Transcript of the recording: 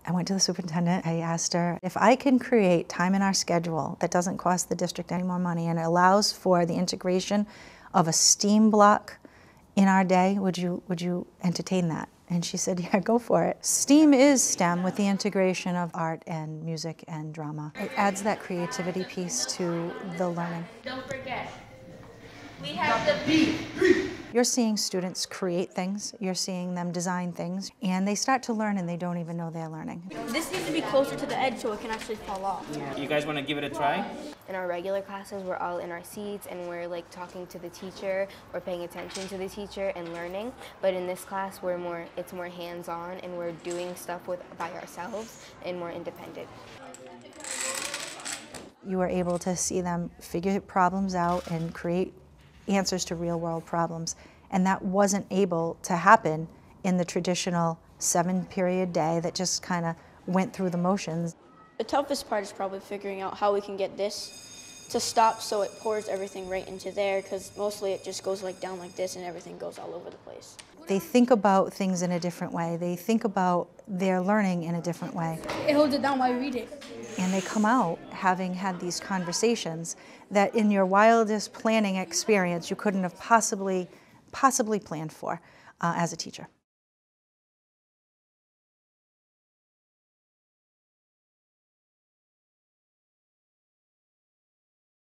I went to the superintendent. I asked her, if I can create time in our schedule that doesn't cost the district any more money and allows for the integration of a STEAM block in our day, would you entertain that? And she said, yeah, go for it. STEAM is STEM with the integration of art and music and drama. It adds that creativity piece to the learning. Don't forget, we have the beat. You're seeing students create things, you're seeing them design things, and they start to learn and they don't even know they're learning. This needs to be closer to the edge so it can actually fall off. You guys want to give it a try? In our regular classes, we're all in our seats and we're like talking to the teacher, we're paying attention to the teacher and learning. But in this class, it's more hands-on and we're doing stuff by ourselves and more independent. You are able to see them figure problems out and create answers to real-world problems. And that wasn't able to happen in the traditional 7-period day that just kind of went through the motions. The toughest part is probably figuring out how we can get this to stop so it pours everything right into there, because mostly it just goes like down like this and everything goes all over the place. They think about things in a different way. They think about their learning in a different way. It holds it down while you read it. And they come out having had these conversations that in your wildest planning experience you couldn't have possibly planned for as a teacher.